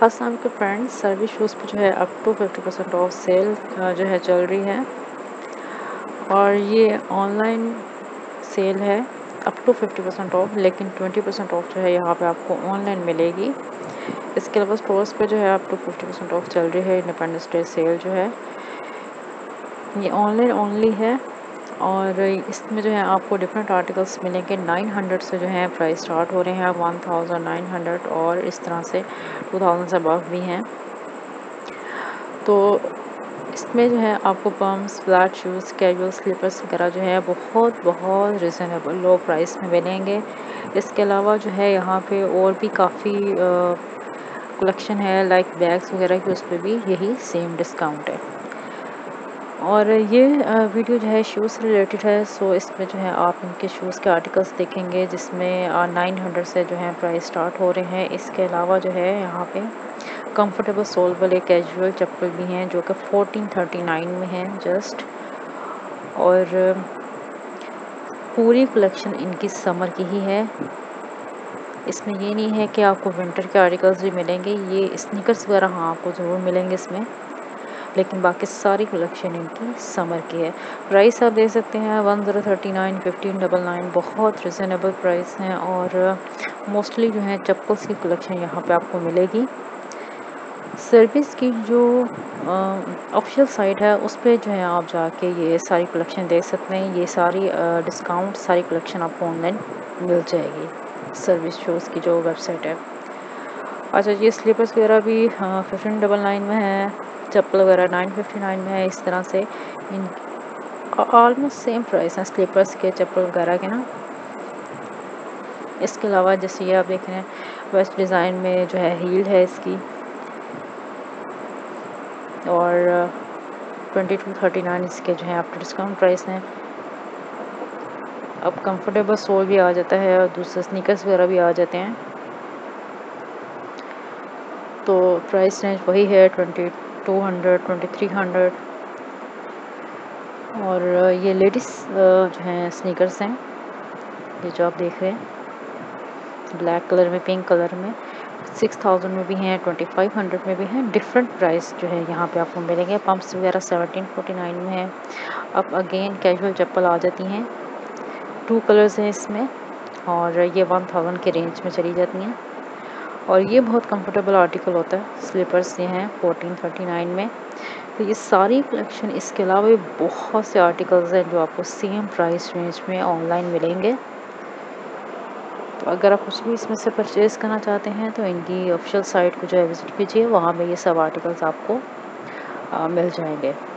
अस्सलाम वालेकुम friends, service shoes पे जो है अप टू 50% ऑफ सेल जो है चल रही है। और ये ऑनलाइन सेल है अप टू 50% ऑफ, लेकिन 20% ऑफ जो है यहाँ पे आपको ऑनलाइन मिलेगी। इसके अलावा स्टोर्स पे जो है अप टू 50% ऑफ चल रही है। इंडिपेंडेंस डे सेल जो है ये ऑनलाइन ओनली है। और इसमें जो है आपको डिफरेंट आर्टिकल्स मिलेंगे। 900 से जो है प्राइस स्टार्ट हो रहे हैं, 1900 और इस तरह से 2000 से अबव भी हैं। तो इसमें जो है आपको pumps, flat shoes, casual slippers वगैरह जो है बहुत बहुत रिजनेबल लो प्राइस में मिलेंगे। इसके अलावा जो है यहाँ पे और भी काफ़ी कलेक्शन है, लाइक बैग्स वगैरह की, उस पर भी यही सेम डिस्काउंट है। और ये वीडियो जो है शूज़ से रिलेटेड है, सो इसमें जो है आप इनके शूज़ के आर्टिकल्स देखेंगे जिसमें 900 से जो है प्राइस स्टार्ट हो रहे हैं। इसके अलावा जो है यहाँ पे कंफर्टेबल सोल वाले कैजुअल चप्पल भी हैं जो कि 1439 में हैं जस्ट। और पूरी कलेक्शन इनकी समर की ही है। इसमें ये नहीं है कि आपको विंटर के आर्टिकल्स भी मिलेंगे। ये स्नीकर्स वगैरह हाँ आपको ज़रूर मिलेंगे इसमें, लेकिन बाकी सारी कलेक्शन इनकी समर की है। प्राइस आप देख सकते हैं 1039, 1599, बहुत रिजनेबल प्राइस हैं। और मोस्टली जो है चप्पल्स की कलेक्शन यहाँ पे आपको मिलेगी। सर्विस की जो ऑफिशियल साइट है उस पर जो है आप जाके ये सारी कलेक्शन देख सकते हैं। ये सारी डिस्काउंट सारी कलेक्शन आपको ऑनलाइन मिल जाएगी सर्विस शूज़ की जो वेबसाइट है। अच्छा, ये स्लीपर्स वगैरह भी 1599 में है, चप्पल वगैरह 959 में है। इस तरह से इन ऑलमोस्ट सेम प्राइस हैं स्लीपर्स के, चप्पल वगैरह के ना। इसके अलावा जैसे ये आप देख रहे हैं वेस्ट डिज़ाइन में जो है हील है इसकी, और 2239 इसके जो है आफ्टर डिस्काउंट प्राइस हैं। अब कंफर्टेबल सोल भी आ जाता है और दूसरे स्नीकर्स वगैरह भी आ जाते हैं। तो प्राइस रेंज वही है 2200, 2300। और ये लेडीज़ जो हैं स्नीकर्स हैं, ये जो आप देख रहे हैं ब्लैक कलर में, पिंक कलर में, 6000 में भी हैं, 2500 में भी हैं। डिफरेंट प्राइस जो है यहाँ पे आपको मिलेंगे। पम्प्स वगैरह 1749 में है। अब अगेन कैजुअल चप्पल आ जाती हैं, 2 कलर्स हैं इसमें, और ये 1000 के रेंज में चली जाती हैं। और ये बहुत कंफर्टेबल आर्टिकल होता है। स्लीपर्स ये हैं 1439 में। तो ये सारी कलेक्शन, इसके अलावा भी बहुत से आर्टिकल्स हैं जो आपको सेम प्राइस रेंज में ऑनलाइन मिलेंगे। तो अगर आप कुछ भी इसमें से परचेज़ करना चाहते हैं तो इनकी ऑफिशियल साइट को जो है विज़िट कीजिए, वहाँ पे ये सब आर्टिकल्स आपको मिल जाएंगे।